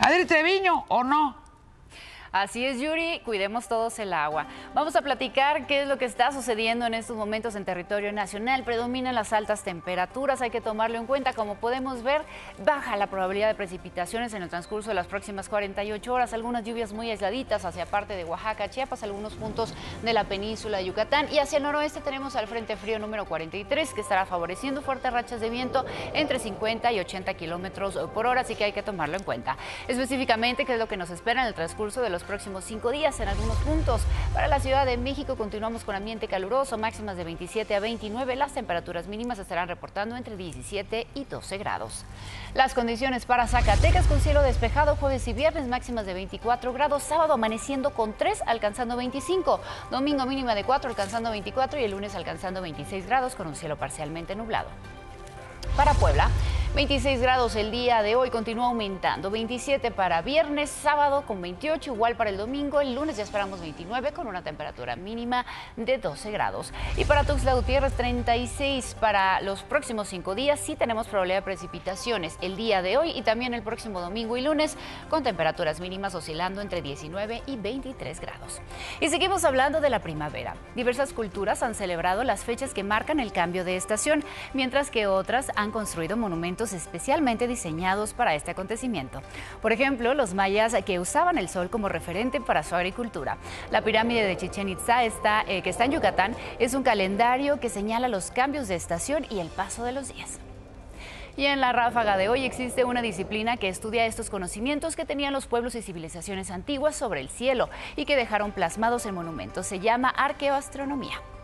Adri Treviño, ¿o no? Así es, Yuri, cuidemos todos el agua. Vamos a platicar qué es lo que está sucediendo en estos momentos en territorio nacional. Predominan las altas temperaturas, hay que tomarlo en cuenta. Como podemos ver, baja la probabilidad de precipitaciones en el transcurso de las próximas 48 horas. Algunas lluvias muy aisladitas hacia parte de Oaxaca, Chiapas, algunos puntos de la península de Yucatán. Y hacia el noroeste tenemos al Frente Frío número 43, que estará favoreciendo fuertes rachas de viento entre 50 y 80 kilómetros por hora, así que hay que tomarlo en cuenta. Específicamente, qué es lo que nos espera en el transcurso de los próximos 5 días en algunos puntos. Para la Ciudad de México continuamos con ambiente caluroso, máximas de 27 a 29. Las temperaturas mínimas estarán reportando entre 17 y 12 grados. Las condiciones para Zacatecas con cielo despejado jueves y viernes, máximas de 24 grados. Sábado amaneciendo con 3, alcanzando 25. Domingo mínima de 4, alcanzando 24. Y el lunes alcanzando 26 grados con un cielo parcialmente nublado. Para Puebla, 26 grados el día de hoy, continúa aumentando, 27 para viernes, sábado con 28, igual para el domingo, el lunes ya esperamos 29 con una temperatura mínima de 12 grados. Y para Tuxtla Gutiérrez, 36 para los próximos 5 días, sí tenemos probabilidad de precipitaciones el día de hoy y también el próximo domingo y lunes, con temperaturas mínimas oscilando entre 19 y 23 grados. Y seguimos hablando de la primavera. Diversas culturas han celebrado las fechas que marcan el cambio de estación, mientras que otras han construido monumentos especialmente diseñados para este acontecimiento. Por ejemplo, los mayas que usaban el sol como referente para su agricultura. La pirámide de Chichén Itzá, que está en Yucatán, es un calendario que señala los cambios de estación y el paso de los días. Y en la ráfaga de hoy existe una disciplina que estudia estos conocimientos que tenían los pueblos y civilizaciones antiguas sobre el cielo y que dejaron plasmados en monumentos. Se llama arqueoastronomía.